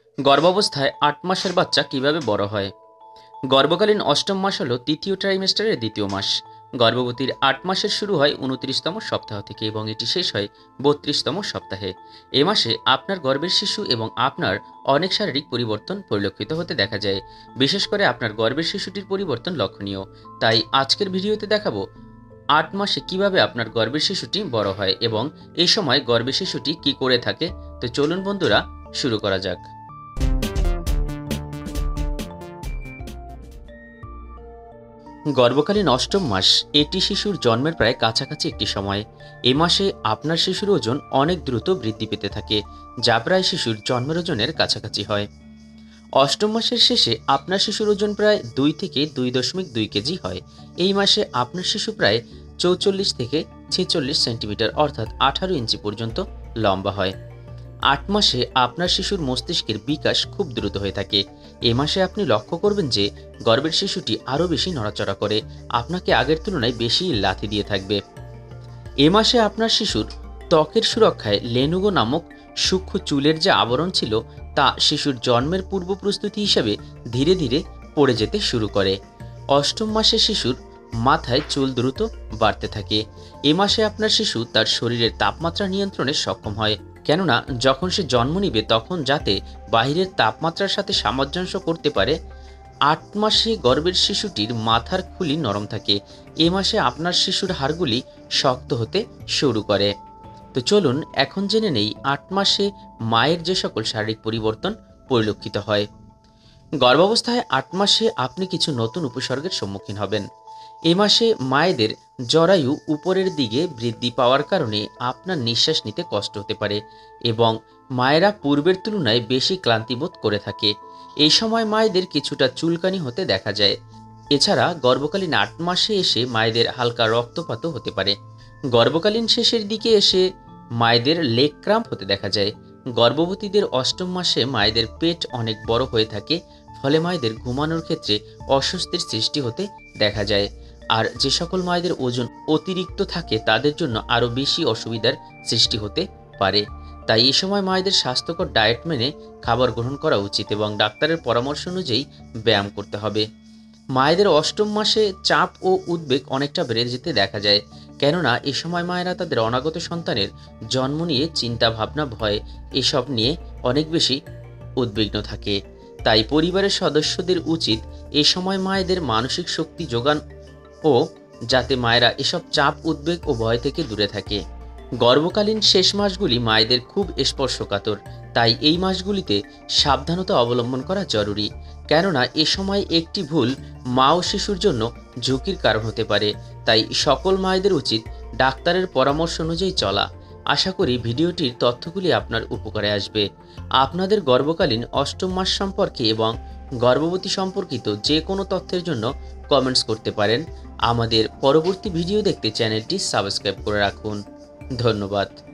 গর্ভাবস্থায় ৮ মাসের বাচ্চা কিভাবে বড় হয়? গর্ভকালীন অষ্টম মাস হলো তৃতীয় ট্রাইমেস্টারের দ্বিতীয় মাস। গর্ভবতীর ৮ মাসের শুরু হয় ২৯তম সপ্তাহ থেকে এবং এটি শেষ হয় ৩২তম সপ্তাহে। এ মাসে আপনার গর্ভের শিশু এবং আপনার অনেক শারীরিক পরিবর্তন পরিলক্ষিত হতে দেখা যায়। বিশেষ করে আপনার গর্ভের শিশুটির পরিবর্তন লক্ষণীয়। তাই আজকের ভিডিওতে দেখাবো ৮ মাসে কিভাবে আপনার গর্ভের শিশুটি বড় হয় এবং এই সময় গর্ভের শিশুটি কি করে থাকে। তো চলুন বন্ধুরা, শুরু করা যাক। গর্ভকালীন অষ্টম মাস এটি শিশুর জন্মের প্রায় কাছাকাছি একটি সময়। এই মাসে আপনার শিশুর ওজন অনেক দ্রুত বৃদ্ধি পেতে থাকে, যা প্রায় শিশুর জন্মের ওজনের কাছাকাছি হয়। অষ্টম মাসের শেষে আপনার শিশুর ওজন প্রায় 2 থেকে 2.2 কেজি হয়। এই মাসে আপনার শিশু প্রায় 44 থেকে 46 সেন্টিমিটার অর্থাৎ 18 ইঞ্চি পর্যন্ত লম্বা হয়। ৮ মাসে আপনার শিশুর মস্তিষ্কের বিকাশ খুব দ্রুত হয়ে থাকে। এ মাসে আপনি লক্ষ্য করবেন যে গর্ভের শিশুটি আরও বেশি নড়াচড়া করে, আপনাকে আগের তুলনায় বেশি লাথি দিয়ে থাকবে। এ মাসে আপনার শিশুর ত্বকের সুরক্ষায় লেনুগো নামক সূক্ষ্ম চুলের যে আবরণ ছিল তা শিশুর জন্মের পূর্ব প্রস্তুতি হিসাবে ধীরে ধীরে পড়ে যেতে শুরু করে। অষ্টম মাসে শিশুর মাথায় চুল দ্রুত বাড়তে থাকে। এ মাসে আপনার শিশু তার শরীরের তাপমাত্রা নিয়ন্ত্রণে সক্ষম হয়, কেননা যখন সে জন্ম নিবে তখন যাতে বাহিরের তাপমাত্রার সাথে সামঞ্জস্য করতে পারে। ৮ মাসে গর্ভের শিশুটির মাথার খুলি নরম থাকে। এ মাসে আপনার শিশুর হাড়গুলি শক্ত হতে শুরু করে। তো চলুন এখন জেনে নেই ৮ মাসে মায়ের যে সকল শারীরিক পরিবর্তন পরিলক্ষিত হয়। গর্ভাবস্থায় ৮ মাসে আপনি কিছু নতুন উপসর্গের সম্মুখীন হবেন। এ মাসে মায়েদের জরায়ু উপরের দিকে বৃদ্ধি পাওয়ার কারণে আপনার নিঃশ্বাস নিতে কষ্ট হতে পারে এবং মায়েরা পূর্বের তুলনায় বেশি ক্লান্তিবোধ করে থাকে। এই সময় মায়েদের কিছুটা চুলকানি হতে দেখা যায়। এছাড়া গর্ভকালীন ৮ মাসে এসে মায়েদের হালকা রক্তপাতও হতে পারে। গর্ভকালীন শেষের দিকে এসে মায়েদের লেগ ক্রাম্প হতে দেখা যায়। গর্ভবতীদের অষ্টম মাসে মায়েদের পেট অনেক বড় হয়ে থাকে, ফলে মায়েদের ঘুমানোর ক্ষেত্রে অস্বস্তির সৃষ্টি হতে দেখা যায়। আর যে সকল মায়েদের ওজন অতিরিক্ত থাকে তাদের জন্য আরও বেশি অসুবিধার সৃষ্টি হতে পারে। তাই এই সময় মায়েদের স্বাস্থ্যকর ডায়েট মেনে খাবার গ্রহণ করা উচিত এবং ডাক্তারের পরামর্শ অনুযায়ী ব্যায়াম করতে হবে। মায়েদের অষ্টম মাসে চাপ ও উদ্বেগ অনেকটা বেড়ে যেতে দেখা যায়, কেননা এ সময় মায়েরা তাদের অনাগত সন্তানের জন্ম নিয়ে চিন্তা ভাবনা ভয় এসব নিয়ে অনেক বেশি উদ্বিগ্ন থাকে। তাই পরিবারের সদস্যদের উচিত এ সময় মায়েদের মানসিক শক্তি যোগান ও যাতে মায়েরা এসব চাপ উদ্বেগ ও ভয় থেকে দূরে থাকে। গর্ভকালীন শেষ মাসগুলি মায়েদের খুব স্পর্শকাতর, তাই এই মাসগুলিতে সাবধানতা অবলম্বন করা জরুরি, কেননা এ সময় একটি ভুল মা ও শিশুর জন্য ঝুঁকির কারণ হতে পারে। তাই সকল মায়েদের উচিত ডাক্তারের পরামর্শ অনুযায়ী চলা। আশা করি ভিডিওটির তথ্যগুলি আপনার উপকারে আসবে। আপনাদের গর্ভকালীন অষ্টম মাস সম্পর্কে এবং গর্ভবতী সম্পর্কিত যে কোনো তথ্যের জন্য কমেন্টস করতে পারেন। আমাদের পরবর্তী ভিডিও দেখতে চ্যানেলটি সাবস্ক্রাইব করে রাখুন। ধন্যবাদ।